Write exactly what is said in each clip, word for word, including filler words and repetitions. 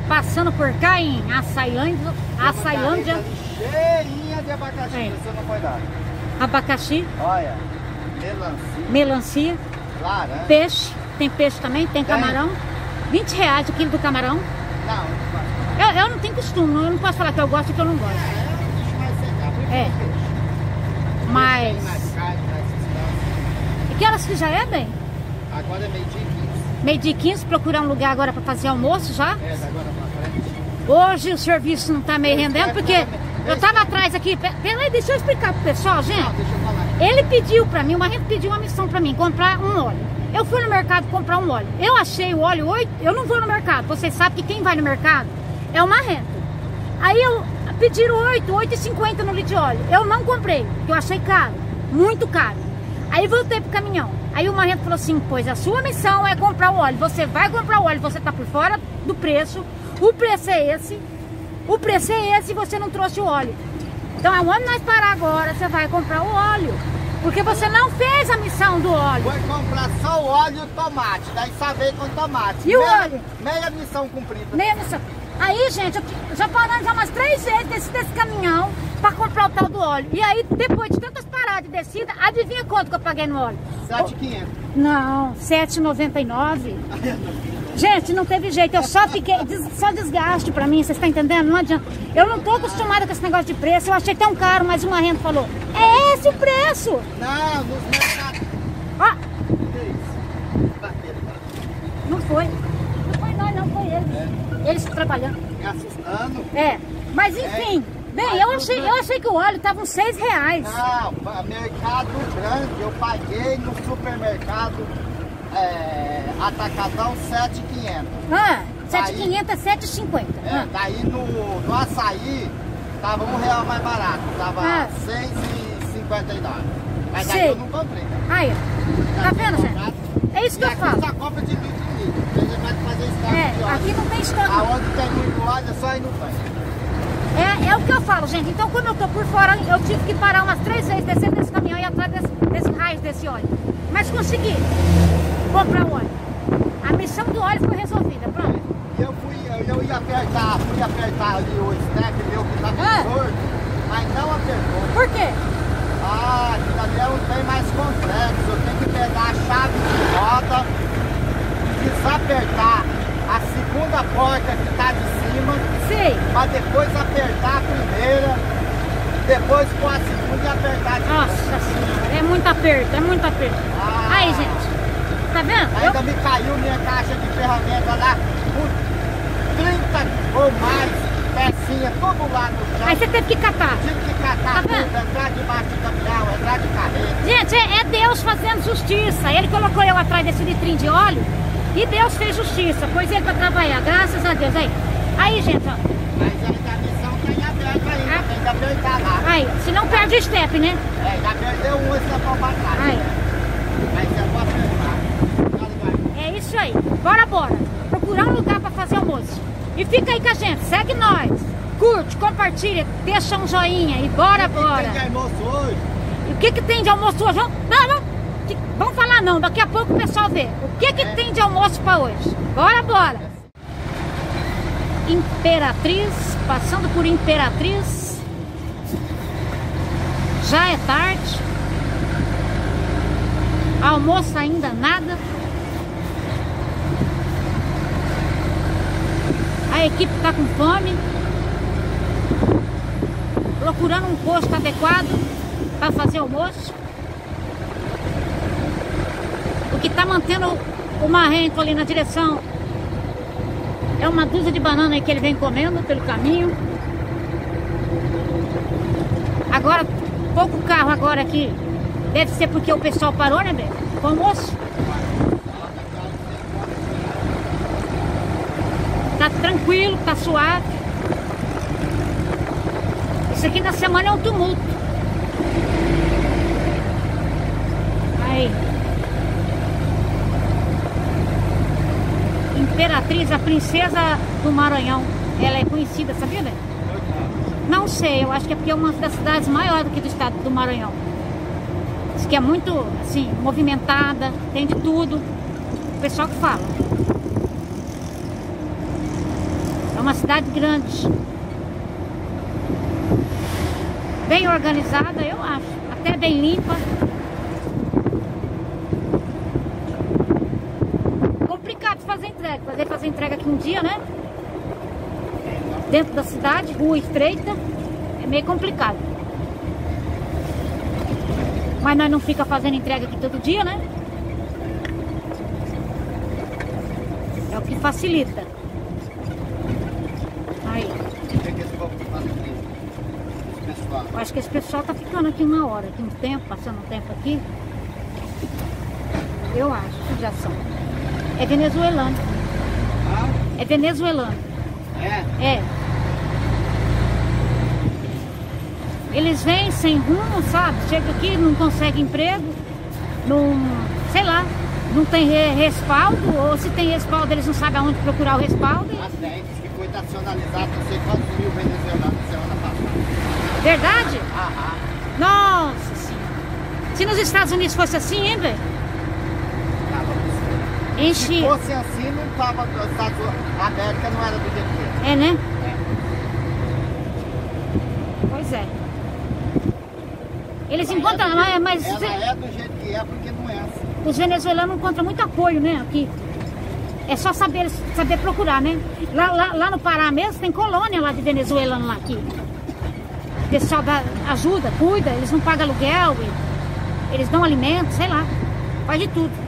passando por cá em Açailândia. Açailândia. Cheinha de abacaxi, é. Você não pode dar. Abacaxi. Olha, melancia. Melancia. Laranja. Peixe. Tem peixe também, tem, tem. camarão. vinte reais o quilo do camarão. Não, não posso. Eu, eu não tenho costume, eu não posso falar que eu gosto e que eu não gosto. É, é. Mas... E que horas que já é, bem? Agora é meio-dia e quinze. Meio-dia e quinze, procurar um lugar agora para fazer almoço já. É, da agora pra frente. Hoje o serviço não tá meio rendendo, porque eu tava atrás aqui. Peraí, deixa eu explicar pro pessoal, gente. Não, deixa eu falar. Ele pediu pra mim, o Marrento pediu uma missão pra mim, comprar um óleo. Eu fui no mercado comprar um óleo. Eu achei o óleo oito, eu não vou no mercado. Vocês sabem que quem vai no mercado é o Marrento. Aí eu pediram oito, oito e cinquenta no litro de óleo. Eu não comprei, porque eu achei caro, muito caro. Aí voltei pro caminhão. Aí o Marrento falou assim, pois a sua missão é comprar o óleo. Você vai comprar o óleo, você tá por fora do preço. O preço é esse. O preço é esse e você não trouxe o óleo. Então aonde nós parar agora, você vai comprar o óleo. Porque você não fez a missão do óleo. Foi comprar só o óleo e o tomate. Daí saber com tomate. E o meia, óleo? Meia missão cumprida. Meia missão. Aí, gente, eu já paramos já umas três vezes desse, desse caminhão para comprar o tal do óleo. E aí, depois de tantas paradas de descida, adivinha quanto que eu paguei no óleo? sete mil e quinhentos. Não, sete reais e noventa e nove centavos. Gente, não teve jeito, eu só fiquei, só desgaste pra mim, vocês estão entendendo? Não adianta. Eu não tô acostumada com esse negócio de preço, eu achei tão caro, mas o Marrento falou, é esse o preço. Não, nos mercados. Ó. Que isso? Bateram, Não foi, não foi nós, não foi eles. É. Eles trabalhando. Me assustando. É, mas enfim, é. Bem, eu achei, eu achei que o óleo tava uns seis reais. Não, mercado grande, eu paguei no supermercado. É, atacadão sete mil e quinhentos. Ah, sete mil e quinhentos é sete reais e cinquenta. É, ah. daí no, no açaí tava um real mais barato, tava ah. seis reais e cinquenta e nove. Mas Sei. daí eu não comprei. Aí, tá vendo, gente? É isso que eu falo. Só compra de litro em litro. Você vai fazer estoque É, de óleo. aqui não tem estoque. Aonde tem muito óleo, é só ir no banho. É, é o que eu falo, gente. Então, quando eu tô por fora, eu tive que parar umas três vezes, descer desse caminhão e ir atrás desse, desse raio desse óleo. Mas consegui comprar o óleo. A missão do óleo foi resolvida, pronto. Eu fui, eu, eu ia apertar, fui apertar ali o step meu que tá ah. torto, mas não apertou. Por quê? Ah, aquilo ali é um trem mais complexo. Eu tenho que pegar a chave de roda, desapertar a segunda porta que tá de cima. Sei. Pra depois apertar a primeira, depois pôr a segunda e apertar de Nossa senhora, é muito aperto, é muito aperto. Ah. Aí, gente, tá vendo? Ainda eu... me caiu minha caixa de ferramenta lá por trinta ou mais pecinhas, tudo lá no chão. Aí você teve que catar. Tive que catar tá tudo, vendo? entrar debaixo de caminhão, entrar de carreta. Gente, é, é Deus fazendo justiça. Ele colocou eu atrás desse litrinho de óleo e Deus fez justiça. Pôs ele pra trabalhar, graças a Deus. Aí, aí gente, ó. Mas ainda a missão tá em aberto ainda, ah. tem que apertar lá. Aí, se não perde o step, né? É, já perdeu um, esse é pra trás. Aí. Mas eu vou apertar. É isso aí. Bora, bora. Procurar um lugar pra fazer almoço. E fica aí com a gente, segue nós. Curte, compartilha, deixa um joinha e bora, bora. O que tem de almoço hoje? E o que que tem de almoço hoje? Vamos, não, não. Vamos falar não, daqui a pouco o pessoal vê. O que que é. tem de almoço pra hoje? Bora, bora. Imperatriz, passando por Imperatriz. Já é tarde. Almoço ainda nada. A equipe está com fome. Procurando um posto adequado para fazer almoço. O que está mantendo o Marrento ali na direção é uma dúzia de banana aí que ele vem comendo pelo caminho. Agora, pouco carro agora aqui. Deve ser porque o pessoal parou, né, Beto? Com o almoço. Tá tranquilo, tá suave. Isso aqui na semana é um tumulto. Aí. Imperatriz, a princesa do Maranhão. Ela é conhecida, sabia, velho? Não sei, eu acho que é porque é uma das cidades maiores aqui do estado do Maranhão. Diz que é muito, assim, movimentada, tem de tudo. O pessoal que fala. É uma cidade grande. Bem organizada, eu acho. Até bem limpa. Complicado fazer entrega. Fazer fazer entrega aqui um dia, né? Dentro da cidade, rua estreita. É meio complicado. Mas nós não fica fazendo entrega aqui todo dia, né? É o que facilita. Aí. O que é que esse povo faz aqui? Esse pessoal? Eu acho que esse pessoal tá ficando aqui uma hora, aqui um tempo, passando um tempo aqui. Eu acho que já são. É venezuelano. Ah? É venezuelano. É? É. Eles vêm sem rumo, sabe? Chega aqui, não consegue emprego, não, sei lá, não tem re respaldo, ou se tem respaldo, eles não sabem aonde procurar o respaldo. As dez que foi nacionalizado, não sei quantos mil venezuelanos semana passada. Verdade? Aham. Nossa Senhora. Se nos Estados Unidos fosse assim, hein, velho? Enche. Se fosse assim, não tava nos Estados Unidos. A América não era do jeito que é. É, né? É. Pois é. Eles Ela encontram, é do mas jeito- ela é do jeito que é, porque não é assim. os venezuelanos encontram muito apoio, né, aqui. É só saber, saber procurar, né? Lá, lá, lá no Pará mesmo, tem colônia lá de venezuelano lá aqui. O pessoal dá, ajuda, cuida, eles não pagam aluguel, e- eles dão alimento, sei lá. Faz de tudo.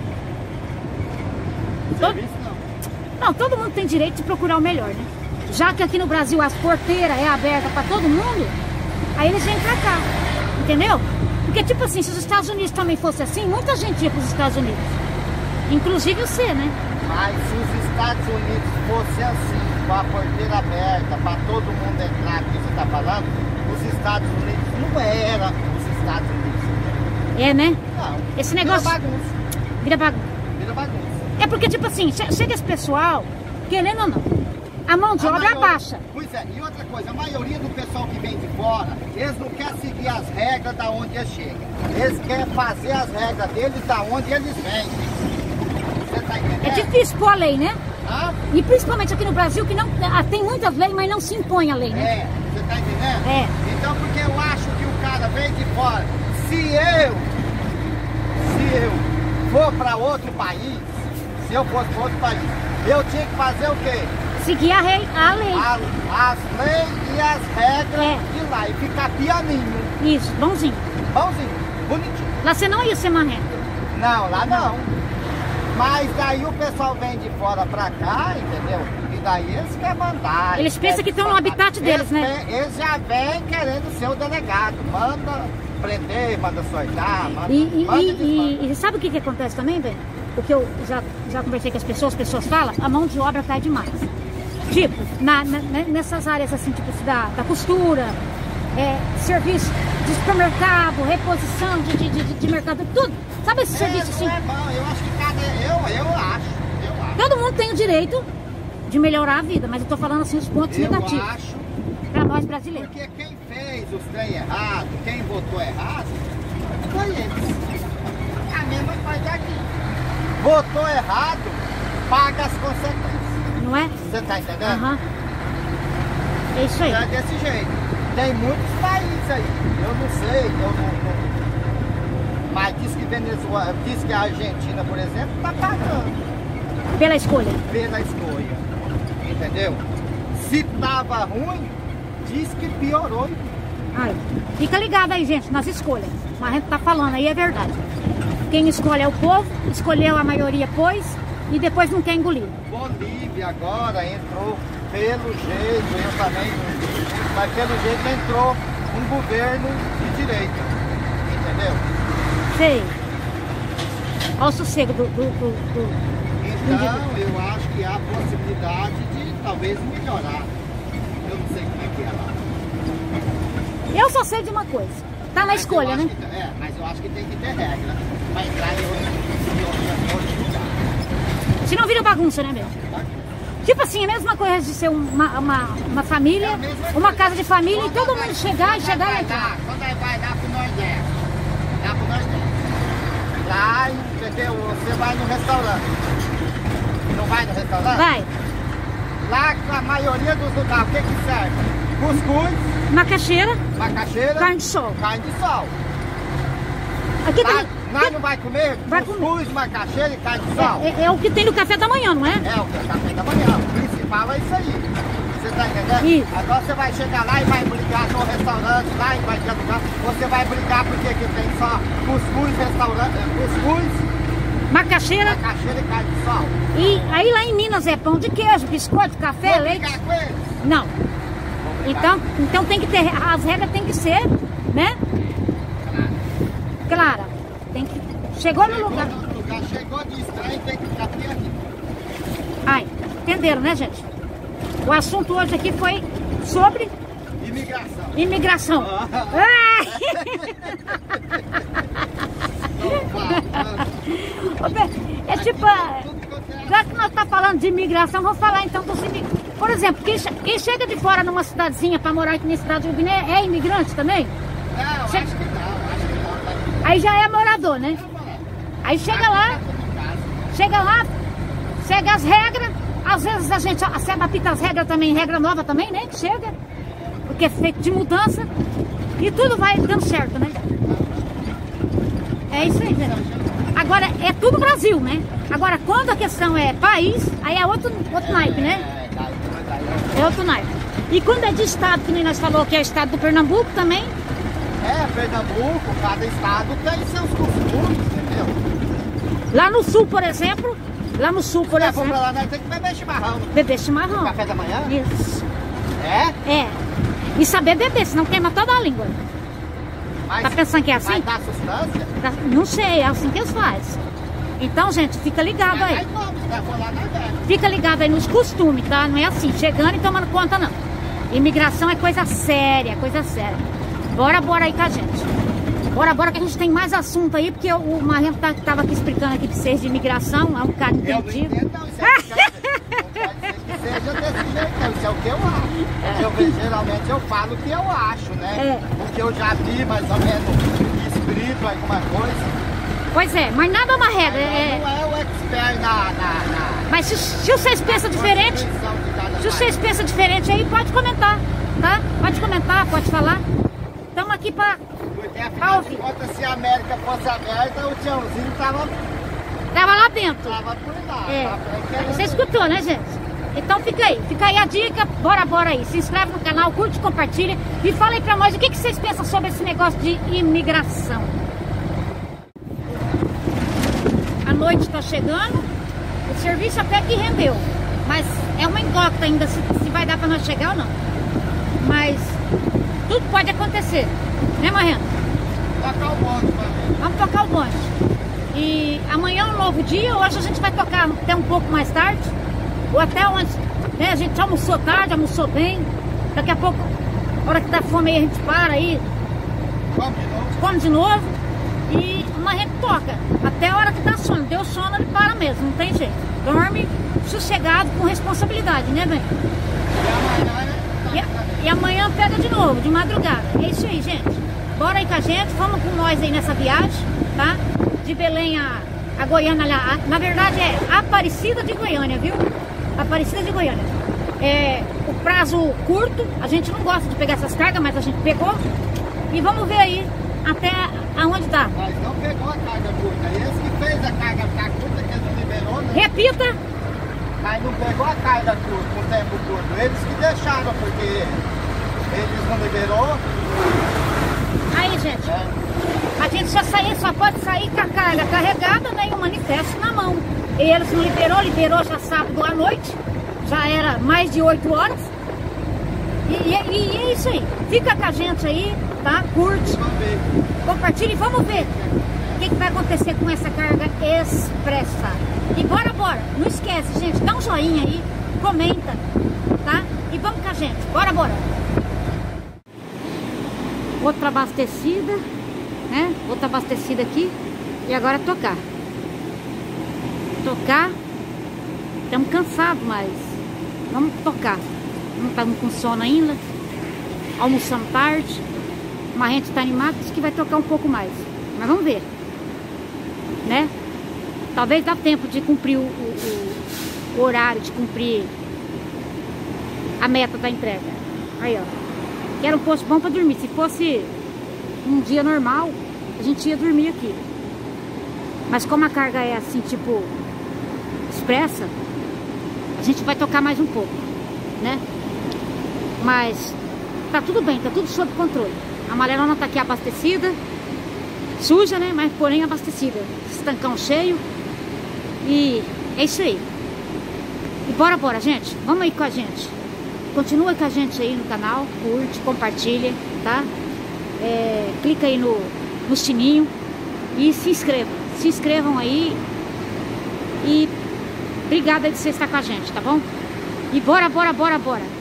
Todo, Serviço não. não, todo mundo tem direito de procurar o melhor, né? Já que aqui no Brasil as porteiras é aberta para todo mundo, aí eles vêm pra cá, entendeu? Porque tipo assim, se os Estados Unidos também fosse assim, muita gente ia pros Estados Unidos. Inclusive você, né? Mas se os Estados Unidos fosse assim, com a porteira aberta, para todo mundo entrar, que você está falando, os Estados Unidos não era os Estados Unidos. É, né? Não. Esse negócio- Vira bagunça. Vira bagunça. Vira bagunça. É porque tipo assim, che- chega esse pessoal, querendo ou não, a mão de A obra maioria- baixa. Pois é, e outra coisa, a maioria do pessoal que vem de fora, eles não querem seguir as regras da onde eles chegam. Eles querem fazer as regras deles da onde eles vêm. Você tá entendendo? É difícil pôr a lei, né? Ah, E principalmente aqui no Brasil, que não ah, tem muitas leis, mas não se impõe a lei, né? é, você tá entendendo? É. Então, porque eu acho que o cara vem de fora, se eu, se eu for para outro país, se eu fosse para outro país, eu tinha que fazer o quê? Seguir a, rei, a lei. A- as leis e as regras É. de lá e ficar pianinho, Isso, bonzinho. bonzinho, bonitinho. Lá você não ia ser marrento. Não, lá não. Mas daí o pessoal vem de fora pra cá, entendeu? E daí eles querem mandar. Eles pensam querem que estão no mandar. habitat deles, Eles né? vêm- Eles já vêm querendo ser o delegado. Manda prender, manda soltar, manda, E, e, manda e- desmandar. e- e sabe o que, que acontece também, velho? O que eu já, já conversei com as pessoas, as pessoas falam, a mão de obra cai demais. Tipo, na, na- nessas áreas assim, tipo da, da costura, é, serviço de supermercado, reposição de, de, de, de mercado, tudo. Sabe esse É, serviço assim? não é bom, eu acho que cada... Eu, eu acho, eu acho. Todo mundo tem o direito de melhorar a vida, mas eu tô falando assim os pontos Eu negativos acho, pra nós brasileiros. porque quem fez os trem errado, quem votou errado, foi eles. A mesma coisa aqui. Votou errado, paga as consequências. Não é? Você tá entendendo? Aham. É isso aí. É desse jeito. Tem muitos países aí. Eu não sei, eu não. não- Mas diz que Venezuela, diz que a Argentina, por exemplo, tá pagando Pela escolha. pela escolha. Entendeu? Se tava ruim, diz que piorou. Aí. Fica ligado aí, gente, nas escolhas. Mas a gente tá falando aí, é verdade. Quem escolhe é o povo, escolheu a maioria, pôs, e depois não quer engolir. Bolívia agora entrou, pelo jeito, eu também, mas pelo jeito entrou um governo de direita. Entendeu? Sei. Olha o sossego do... do, do, do... Então, eu acho que há possibilidade de talvez melhorar. Eu não sei como é que é lá. Eu só sei de uma coisa. Tá na Mas escolha, eu né? acho que- é, mas eu acho que tem que ter regra para entrar em outro, em outro, em outro lugar. Se não vira bagunça, né, mesmo? Tipo assim, a mesma coisa de ser uma, uma, uma família, É a mesma uma coisa. casa de família e Quando todo vai- mundo chegar e quando chegar e vai entrar. dar, Quando aí vai dar pro Nordeste. Dá pro Nordeste. Lá, entendeu? Você vai no restaurante. Não vai no restaurante? Vai. Lá, a maioria dos lugares, o que que serve? Cuscuz, macaxeira, macaxeira, carne de sol. carne de sol. Aqui Lá, tem, nós não vai comer Vai cuscuz, macaxeira e carne de sol? é, é, é o que tem no café da manhã, não é? É, o que é café da manhã. O principal é isso aí. Você tá entendendo? Isso. Agora você vai chegar lá e vai brigar no restaurante, lá em qualquer lugar. Você vai brigar porque que tem só cuscuz, restaurante, cuscuz, Macaxeira. macaxeira e carne de sol. E aí lá em Minas é pão de queijo, biscoito, café, Vou leite. brigar com eles? Não. Então, então tem que ter, as regras tem que ser, né? Clara. Tem que, chegou no Chegou lugar. no lugar, chegou de estranho, tem que ficar perto. Ai, entenderam, né, gente? O assunto hoje aqui foi sobre Imigração. imigração. Ah. Ai! É tipo, já que nós tá falando de imigração, vamos falar então dos imigrantes. Por exemplo, quem, che- quem chega de fora numa cidadezinha para morar aqui na cidade de Ubiné é imigrante também? Não, acho Chega- que não, acho que não. Aí já é morador, né? Aí chega lá, chega lá, segue as regras. Às vezes a gente se adapta às regras também, regra nova também, né? Que chega, porque é feito de mudança. E tudo vai dando certo, né? É isso aí, gente. Agora, é tudo Brasil, né? Agora, quando a questão é país, aí é outro, outro naipe, né? É, daí, daí, É outro naipe. E quando é de estado, que nem nós falou que é o estado do Pernambuco também, é, Pernambuco, cada estado tem seus costumes, entendeu? lá no sul, por exemplo, lá no sul, por Se for pra exemplo, lá, nós temos que beber chimarrão. beber chimarrão. Café da manhã? Isso. É? É. E saber beber, senão queima toda a língua. Mas Tá pensando que é assim? vai dar sustância? Tá- Não sei, é assim que eles fazem. Então, gente, fica ligado aí. Aí come, se vai for lá, nós bebe. Fica ligado aí nos costumes, tá? Não é assim, chegando e tomando conta, não. Imigração é coisa séria, coisa séria. Bora, bora aí com a gente. Bora, bora que a gente tem mais assunto aí, porque o Marrento tá, tava aqui explicando aqui pra vocês de imigração, é um cara Eu não entendido. entendo, não. Isso é não pode ser que seja desse jeito, não. Isso é o que eu acho. Eu, ve- geralmente eu falo o que eu acho, né? É. O que eu já vi, mais ou menos, escrito, alguma coisa. Pois é, mas nada é uma regra. É... Não é o expert na... na, na Mas se, se vocês pensam diferente, constituição de cada se país. vocês pensam diferente aí, pode comentar, tá? Pode comentar, pode falar. Estamos aqui pra... Porque afinal Alvi. de contas, se a América fosse aberta, o Tiãozinho tava, Tava lá dentro. tava por lá. É. Tava querendo- Você escutou, né, gente? Então fica aí, fica aí a dica, bora, bora aí. Se inscreve no canal, curte, compartilha e fala aí pra nós o que, que vocês pensam sobre esse negócio de imigração. A noite tá chegando, o serviço até que rendeu, mas é uma incógnita ainda se, se vai dar pra nós chegar ou não. Mas tudo pode acontecer, né, Marrento? Tocar o bonde pra mim. Vamos tocar o bonde. E amanhã é um novo dia, hoje a gente vai tocar até um pouco mais tarde, ou até onde, né, a gente almoçou tarde, almoçou bem, daqui a pouco, a hora que dá fome aí a gente para aí, Vamos de novo. come de novo, e uma gente toca, até a hora que dá sono, deu sono ele para mesmo, não tem jeito, dorme sossegado, com responsabilidade, né, bem? E amanhã, né? E, a- e amanhã pega de novo, de madrugada. É isso aí, gente. Bora aí com a gente, vamos com nós aí nessa viagem, tá? De Belém a, a Goiânia, lá. A- na verdade é Aparecida de Goiânia, viu? Aparecida de Goiânia. É o prazo curto, a gente não gosta de pegar essas cargas, mas a gente pegou. E vamos ver aí até aonde dá. Mas não pegou a carga curta. Esse que fez a carga ficar curta, que ele não liberou, né? Repita. Mas não pegou a carga curta, com o tempo curto. Eles que deixaram, porque eles não liberou. Aí, gente. Né? A gente só, sair, só pode sair com a carga carregada, né, e o manifesto na mão. E eles não liberou, liberou já sábado à noite, já era mais de oito horas. E, e- e é isso aí. Fica com a gente aí, tá? Curte, Vamos ver. compartilha e vamos ver o que, que vai acontecer com essa carga expressa. E bora, bora. Não esquece, gente, dá um joinha aí, comenta, tá? E vamos com a gente. Bora, bora. Outra abastecida, né? Outra abastecida aqui. E agora é tocar. Tocar. Estamos cansados, mas vamos tocar. Não estamos com sono ainda. Almoçando tarde. Mas a gente está animado, diz que vai tocar um pouco mais. Mas vamos ver. Né? Talvez dá tempo de cumprir o, o- o horário, de cumprir a meta da entrega. Aí, ó. Que era um posto bom pra dormir. Se fosse um dia normal, a gente ia dormir aqui. Mas como a carga é assim, tipo, expressa, a gente vai tocar mais um pouco, né? Mas tá tudo bem, tá tudo sob controle. A Amarelona tá aqui abastecida, suja, né? Mas porém abastecida. Estancão cheio. E é isso aí. E bora, bora, gente. Vamos aí com a gente. Continua com a gente aí no canal. Curte, compartilha, tá? É, clica aí no, no sininho e se inscreva. Se inscrevam aí. E obrigada de você estar com a gente, tá bom? E bora, bora, bora, bora.